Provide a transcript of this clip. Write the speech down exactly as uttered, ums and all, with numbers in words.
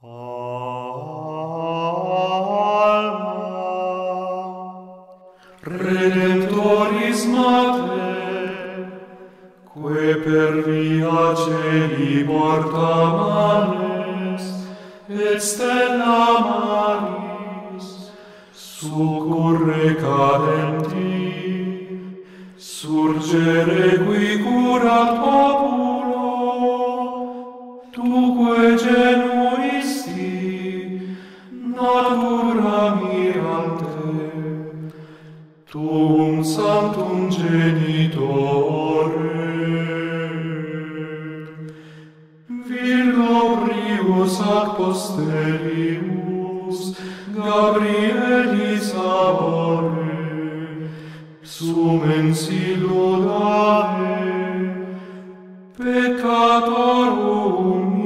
Alma Redemptoris Mater, que per via celi portam ales, et stella maris, succurre cadenti, surgere qui curat populo, tuque genuisti, natura mirante, tuum sanctum genitore. Virgo prius ac posterius, Gabrielis amore, sumen siludare, peccatorum